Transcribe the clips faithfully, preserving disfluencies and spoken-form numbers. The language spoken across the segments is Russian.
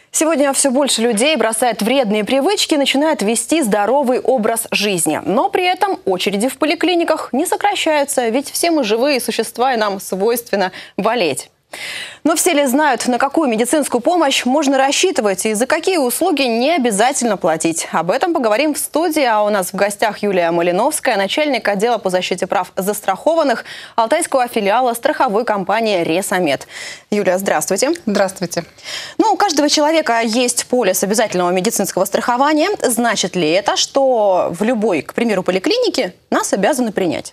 Сегодня все больше людей бросает вредные привычки и начинает вести здоровый образ жизни. Но при этом очереди в поликлиниках не сокращаются, ведь все мы живые существа и нам свойственно болеть. Но все ли знают, на какую медицинскую помощь можно рассчитывать и за какие услуги не обязательно платить? Об этом поговорим в студии. А у нас в гостях Юлия Малиновская, начальник отдела по защите прав застрахованных Алтайского филиала страховой компании «Ресамед». Юлия, здравствуйте. Здравствуйте. Ну, у каждого человека есть полис обязательного медицинского страхования. Значит ли это, что в любой, к примеру, поликлинике нас обязаны принять?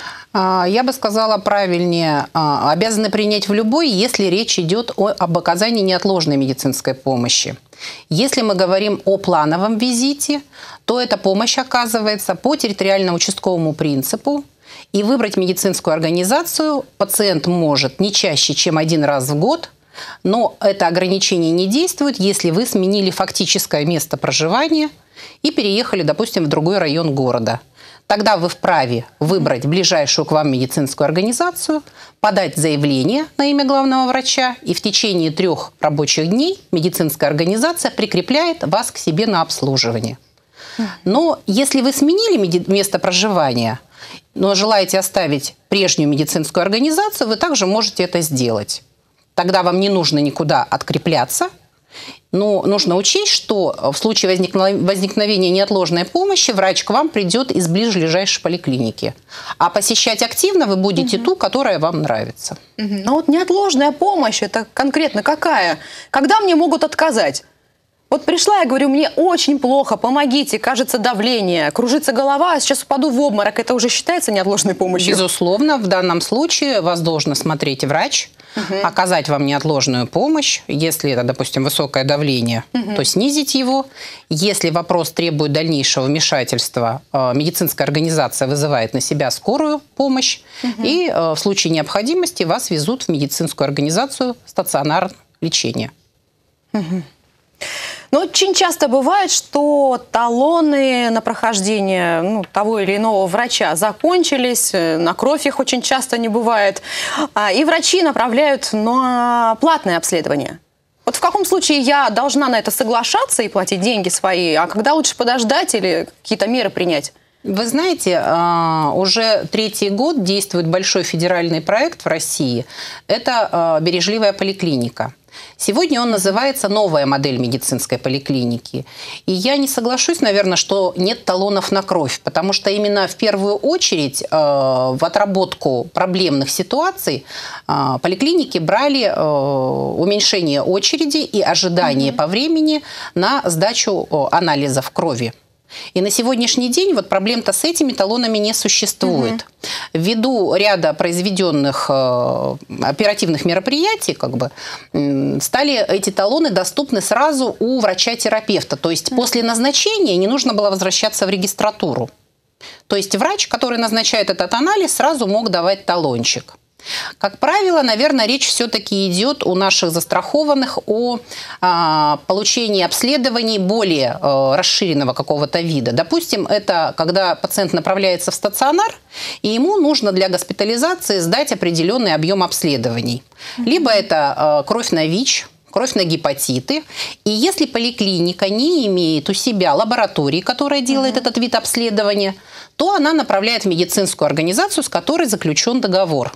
Я бы сказала правильнее, обязаны принять в любой, если речь идет о, об оказании неотложной медицинской помощи. Если мы говорим о плановом визите, то эта помощь оказывается по территориально-участковому принципу, и выбрать медицинскую организацию пациент может не чаще, чем один раз в год, но это ограничение не действует, если вы сменили фактическое место проживания и переехали, допустим, в другой район города. Тогда вы вправе выбрать ближайшую к вам медицинскую организацию, подать заявление на имя главного врача, и в течение трех рабочих дней медицинская организация прикрепляет вас к себе на обслуживание. Но если вы сменили место проживания, но желаете оставить прежнюю медицинскую организацию, вы также можете это сделать. Тогда вам не нужно никуда открепляться. Но нужно учесть, что в случае возникновения неотложной помощи врач к вам придет из ближайшей поликлиники. А посещать активно вы будете угу. ту, которая вам нравится. Угу. Но вот неотложная помощь, это конкретно какая? Когда мне могут отказать? Вот пришла, я говорю, мне очень плохо, помогите, кажется давление, кружится голова, а сейчас упаду в обморок. Это уже считается неотложной помощью? Безусловно, в данном случае вас должен смотреть врач, угу. оказать вам неотложную помощь. Если это, допустим, высокое давление, угу. то снизить его. Если вопрос требует дальнейшего вмешательства, медицинская организация вызывает на себя скорую помощь. Угу. И в случае необходимости вас везут в медицинскую организацию стационарного лечения. Угу. Но очень часто бывает, что талоны на прохождение ну, того или иного врача закончились, на кровь их очень часто не бывает, и врачи направляют на платное обследование. Вот в каком случае я должна на это соглашаться и платить деньги свои, а когда лучше подождать или какие-то меры принять? Вы знаете, уже третий год действует большой федеральный проект в России. Это «Бережливая поликлиника». Сегодня он называется «Новая модель медицинской поликлиники». И я не соглашусь, наверное, что нет талонов на кровь, потому что именно в первую очередь э, в отработку проблемных ситуаций э, поликлиники брали э, уменьшение очереди и ожидание mm-hmm. по времени на сдачу э, анализов крови. И на сегодняшний день вот проблем-то с этими талонами не существует. Угу. Ввиду ряда произведенных э, оперативных мероприятий, как бы, э, стали эти талоны доступны сразу у врача-терапевта. То есть угу. после назначения не нужно было возвращаться в регистратуру. То есть врач, который назначает этот анализ, сразу мог давать талончик. Как правило, наверное, речь все-таки идет у наших застрахованных о а, получении обследований более а, расширенного какого-то вида. Допустим, это когда пациент направляется в стационар, и ему нужно для госпитализации сдать определенный объем обследований. Mm-hmm. Либо это а, кровь на ВИЧ, кровь на гепатиты. И если поликлиника не имеет у себя лаборатории, которая делает mm-hmm. этот вид обследования, то она направляет в медицинскую организацию, с которой заключен договор.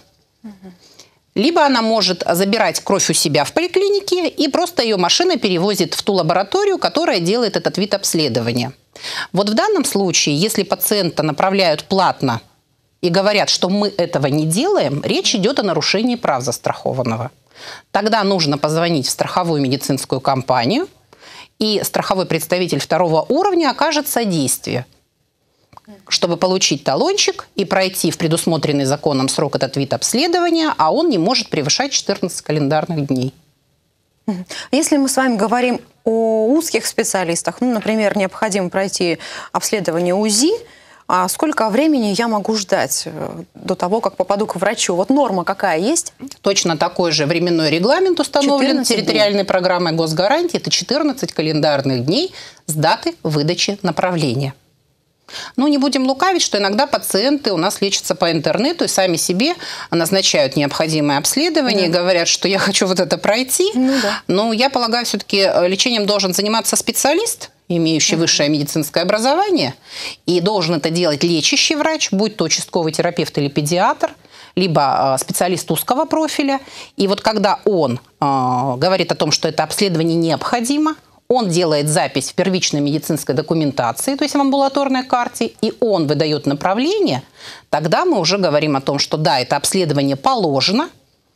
Либо она может забирать кровь у себя в поликлинике и просто ее машина перевозит в ту лабораторию, которая делает этот вид обследования. Вот в данном случае, если пациента направляют платно и говорят, что мы этого не делаем, речь идет о нарушении прав застрахованного. Тогда нужно позвонить в страховую медицинскую компанию, и страховой представитель второго уровня окажет содействие, чтобы получить талончик и пройти в предусмотренный законом срок этот вид обследования, а он не может превышать четырнадцать календарных дней. Если мы с вами говорим о узких специалистах, ну, например, необходимо пройти обследование УЗИ, а сколько времени я могу ждать до того, как попаду к врачу? Вот норма какая есть? Точно такой же временной регламент установлен территориальной программой госгарантии. Это четырнадцать календарных дней с даты выдачи направления. Ну, не будем лукавить, что иногда пациенты у нас лечатся по интернету и сами себе назначают необходимое обследование, да. говорят, что я хочу вот это пройти. Ну, да. Но я полагаю, все-таки лечением должен заниматься специалист, имеющий uh-huh. высшее медицинское образование, и должен это делать лечащий врач, будь то участковый терапевт или педиатр, либо специалист узкого профиля. И вот когда он э, говорит о том, что это обследование необходимо, он делает запись в первичной медицинской документации, то есть в амбулаторной карте, и он выдает направление, тогда мы уже говорим о том, что да, это обследование положено,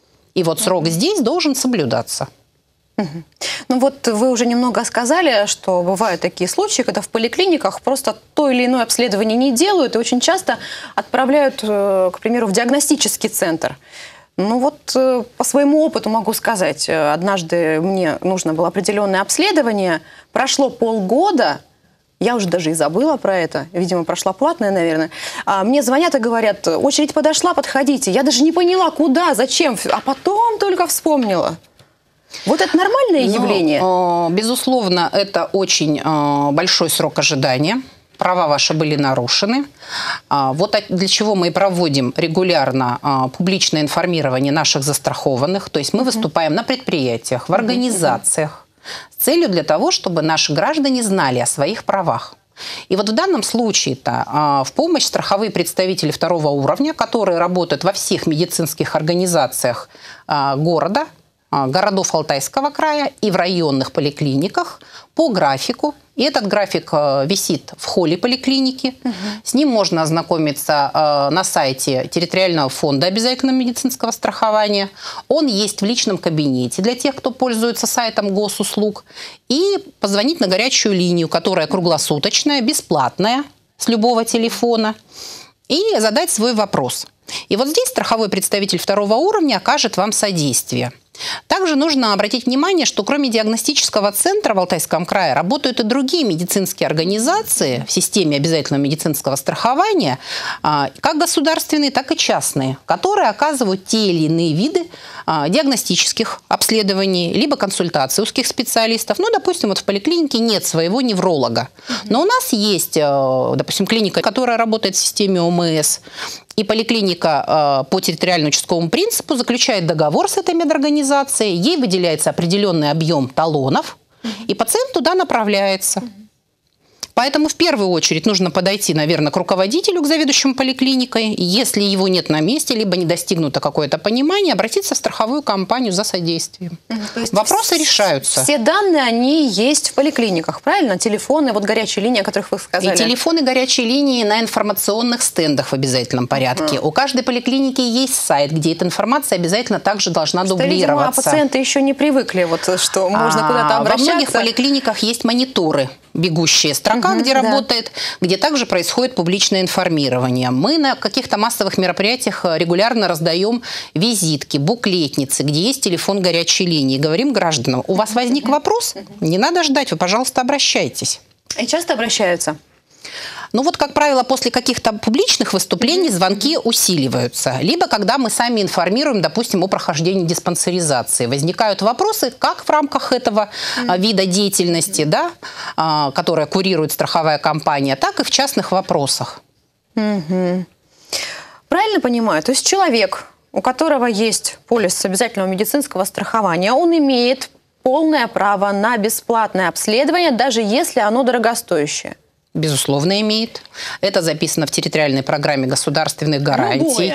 и вот срок uh-huh. здесь должен соблюдаться. Uh-huh. Ну вот вы уже немного сказали, что бывают такие случаи, когда в поликлиниках просто то или иное обследование не делают, и очень часто отправляют, к примеру, в диагностический центр. Ну вот по своему опыту могу сказать, однажды мне нужно было определенное обследование, прошло полгода, я уже даже и забыла про это, видимо, прошла платная, наверное. А мне звонят и говорят, очередь подошла, подходите. Я даже не поняла, куда, зачем, а потом только вспомнила. Вот это нормальное ну, явление? Безусловно, это очень большой срок ожидания. Права ваши были нарушены. Вот для чего мы и проводим регулярно публичное информирование наших застрахованных. То есть мы выступаем на предприятиях, в организациях с целью для того, чтобы наши граждане знали о своих правах. И вот в данном случае-то в помощь страховые представители второго уровня, которые работают во всех медицинских организациях города, городов Алтайского края и в районных поликлиниках по графику. И этот график висит в холле поликлиники. Угу. С ним можно ознакомиться на сайте территориального фонда обязательного медицинского страхования. Он есть в личном кабинете для тех, кто пользуется сайтом госуслуг. И позвонить на горячую линию, которая круглосуточная, бесплатная, с любого телефона, и задать свой вопрос. И вот здесь страховой представитель второго уровня окажет вам содействие. Также нужно обратить внимание, что кроме диагностического центра в Алтайском крае работают и другие медицинские организации в системе обязательного медицинского страхования, как государственные, так и частные, которые оказывают те или иные виды диагностических обследований, либо консультаций узких специалистов. Ну, допустим, вот в поликлинике нет своего невролога, но у нас есть, допустим, клиника, которая работает в системе ОМС, и поликлиника по территориально-участковому принципу заключает договор с этой медорганизацией, ей выделяется определенный объем талонов, и пациент туда направляется. Поэтому в первую очередь нужно подойти, наверное, к руководителю, к заведующему поликлиникой. Если его нет на месте, либо не достигнуто какое-то понимание, обратиться в страховую компанию за содействием. Вопросы решаются. Все данные, они есть в поликлиниках, правильно? Телефоны, вот горячие линии, о которых вы сказали. И телефоны горячей линии на информационных стендах в обязательном порядке. А. У каждой поликлиники есть сайт, где эта информация обязательно также должна что, дублироваться. Видимо, пациенты еще не привыкли, вот, что можно а, куда-то обращаться. Во многих поликлиниках есть мониторы, бегущая строка, угу, где да. работает, где также происходит публичное информирование. Мы на каких-то массовых мероприятиях регулярно раздаем визитки, буклетницы, где есть телефон горячей линии. Говорим гражданам, у вас возник вопрос? Не надо ждать, вы, пожалуйста, обращайтесь. И часто обращаются? Ну вот, как правило, после каких-то публичных выступлений звонки усиливаются. Либо когда мы сами информируем, допустим, о прохождении диспансеризации. Возникают вопросы, как в рамках этого вида деятельности, да, которая курирует страховая компания, так и в частных вопросах. Угу. Правильно понимаю? То есть человек, у которого есть полис обязательного медицинского страхования, он имеет полное право на бесплатное обследование, даже если оно дорогостоящее? Безусловно, имеет. Это записано в территориальной программе государственных гарантий.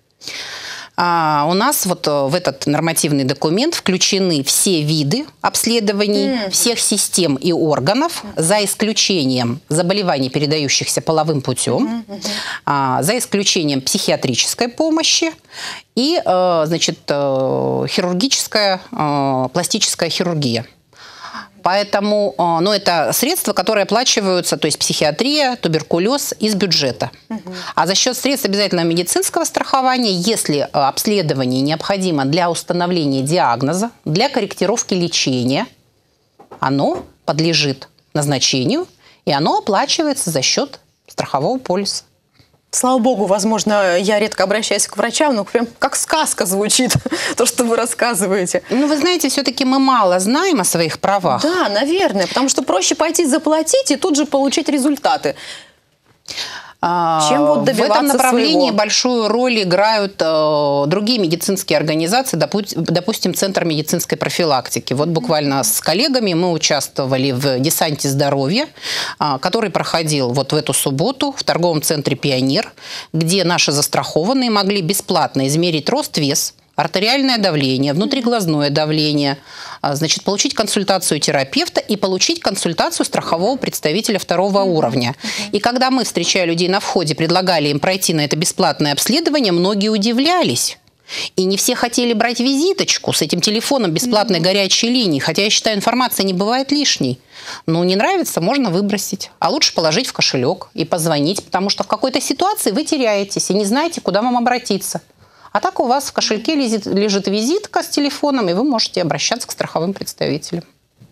А, у нас вот в этот нормативный документ включены все виды обследований, mm. всех систем и органов, mm. за исключением заболеваний, передающихся половым путем, mm-hmm. а, за исключением психиатрической помощи и, а, значит, хирургическая, а, пластическая хирургия. Поэтому, ну, это средства, которые оплачиваются, то есть психиатрия, туберкулез, из бюджета. Угу. А за счет средств обязательного медицинского страхования, если обследование необходимо для установления диагноза, для корректировки лечения, оно подлежит назначению, и оно оплачивается за счет страхового полиса. Слава богу, возможно, я редко обращаюсь к врачам, но прям как сказка звучит то, что вы рассказываете. Ну, вы знаете, все-таки мы мало знаем о своих правах. Да, наверное, потому что проще пойти заплатить и тут же получить результаты. Чем вот добиваться В этом направлении своего? большую роль играют э, другие медицинские организации, допустим, допустим, Центр медицинской профилактики. Вот буквально с коллегами мы участвовали в десанте здоровья, э, который проходил вот в эту субботу в торговом центре «Пионер», где наши застрахованные могли бесплатно измерить рост-вес, артериальное давление, внутриглазное давление, значит, получить консультацию терапевта и получить консультацию страхового представителя второго mm-hmm. уровня. Mm-hmm. И когда мы, встречая людей на входе, предлагали им пройти на это бесплатное обследование, многие удивлялись. И не все хотели брать визиточку с этим телефоном бесплатной mm-hmm. горячей линии, хотя я считаю, информация не бывает лишней. Ну, не нравится, можно выбросить. А лучше положить в кошелек и позвонить, потому что в какой-то ситуации вы теряетесь и не знаете, куда вам обратиться. А так у вас в кошельке лежит, лежит визитка с телефоном, и вы можете обращаться к страховым представителям.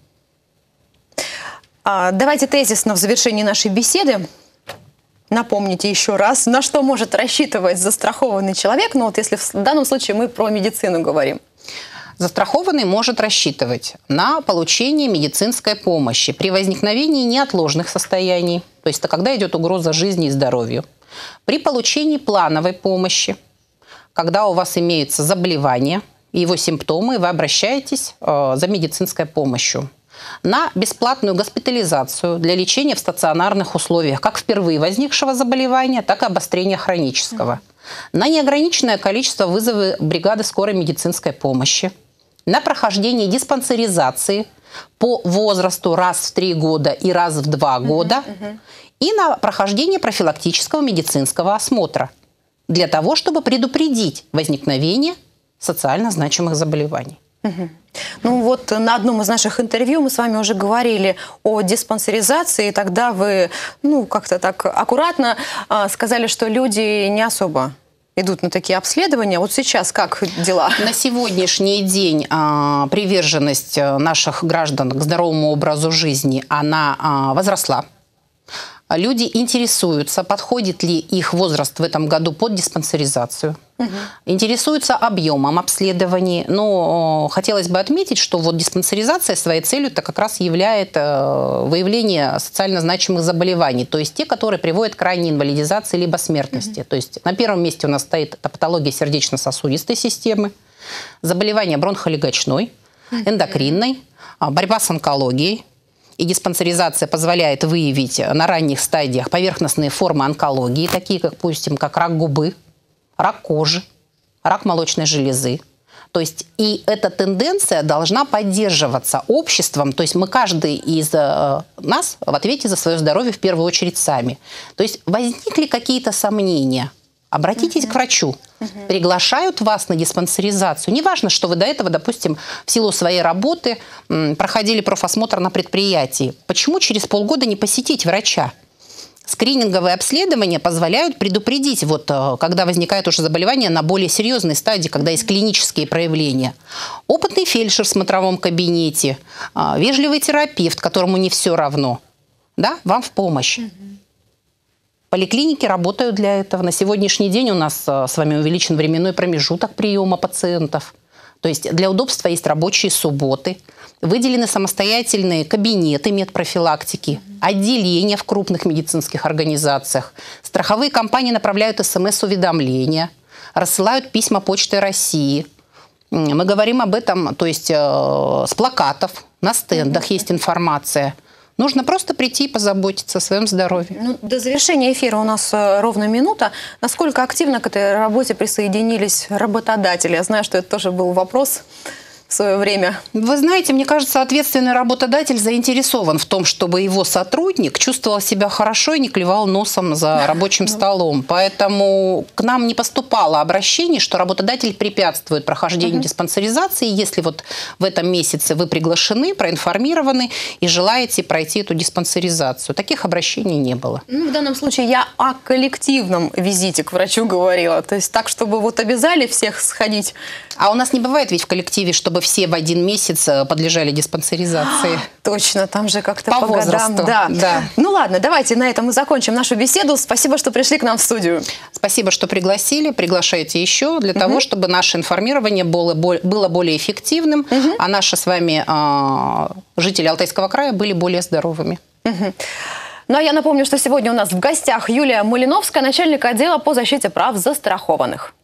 А, давайте тезисно в завершении нашей беседы напомните еще раз, на что может рассчитывать застрахованный человек, ну вот если в данном случае мы про медицину говорим. Застрахованный может рассчитывать на получение медицинской помощи при возникновении неотложных состояний, то есть это когда идет угроза жизни и здоровью, при получении плановой помощи, когда у вас имеется заболевание, его симптомы, и вы обращаетесь э, за медицинской помощью. На бесплатную госпитализацию для лечения в стационарных условиях, как впервые возникшего заболевания, так и обострения хронического. На неограниченное количество вызовы бригады скорой медицинской помощи. На прохождение диспансеризации по возрасту раз в три года и раз в два года. Uh-huh, uh-huh. И на прохождение профилактического медицинского осмотра, для того, чтобы предупредить возникновение социально значимых заболеваний. Угу. Ну вот на одном из наших интервью мы с вами уже говорили о диспансеризации, и тогда вы ну, как-то так аккуратно а, сказали, что люди не особо идут на такие обследования. Вот сейчас как дела? На сегодняшний день а, приверженность наших граждан к здоровому образу жизни, она а, возросла. Люди интересуются, подходит ли их возраст в этом году под диспансеризацию. Угу. Интересуются объемом обследований. Но хотелось бы отметить, что вот диспансеризация своей целью-то как раз является выявление социально значимых заболеваний. То есть те, которые приводят к крайней инвалидизации либо смертности. Угу. То есть на первом месте у нас стоит это патология сердечно-сосудистой системы, заболевания бронхолегочной, эндокринной, борьба с онкологией. И диспансеризация позволяет выявить на ранних стадиях поверхностные формы онкологии, такие, как, допустим, как рак губы, рак кожи, рак молочной железы. То есть и эта тенденция должна поддерживаться обществом. То есть мы, каждый из э, нас в ответе за свое здоровье в первую очередь сами. То есть возникли какие-то сомнения? Обратитесь uh-huh. к врачу. Uh-huh. Приглашают вас на диспансеризацию. Неважно, что вы до этого, допустим, в силу своей работы м, проходили профосмотр на предприятии. Почему через полгода не посетить врача? Скрининговые обследования позволяют предупредить, вот, когда возникает уже заболевание на более серьезной стадии, когда есть клинические проявления. Опытный фельдшер в смотровом кабинете, вежливый терапевт, которому не все равно, да, вам в помощь. Uh-huh. Поликлиники работают для этого. На сегодняшний день у нас с вами увеличен временной промежуток приема пациентов. То есть для удобства есть рабочие субботы. Выделены самостоятельные кабинеты медпрофилактики, отделения в крупных медицинских организациях. Страховые компании направляют смс-уведомления, рассылают письма Почты России. Мы говорим об этом, то есть с плакатов, на стендах есть информация. Нужно просто прийти и позаботиться о своем здоровье. Ну, до завершения эфира у нас ровно минута. Насколько активно к этой работе присоединились работодатели? Я знаю, что это тоже был вопрос в свое время. Вы знаете, мне кажется, ответственный работодатель заинтересован в том, чтобы его сотрудник чувствовал себя хорошо и не клевал носом за рабочим столом. Поэтому к нам не поступало обращений, что работодатель препятствует прохождению диспансеризации. Если вот в этом месяце вы приглашены, проинформированы и желаете пройти эту диспансеризацию. Таких обращений не было. Ну, в данном случае я о коллективном визите к врачу говорила. То есть так, чтобы вот обязали всех сходить. А у нас не бывает ведь в коллективе, чтобы все в один месяц подлежали диспансеризации. А, точно, там же как-то по, по годам. Да. Да. Ну ладно, давайте на этом мы закончим нашу беседу. Спасибо, что пришли к нам в студию. Спасибо, что пригласили. Приглашайте еще для угу. того, чтобы наше информирование было, было более эффективным, угу. а наши с вами э, жители Алтайского края были более здоровыми. Угу. Ну а я напомню, что сегодня у нас в гостях Юлия Малиновская, начальник отдела по защите прав застрахованных.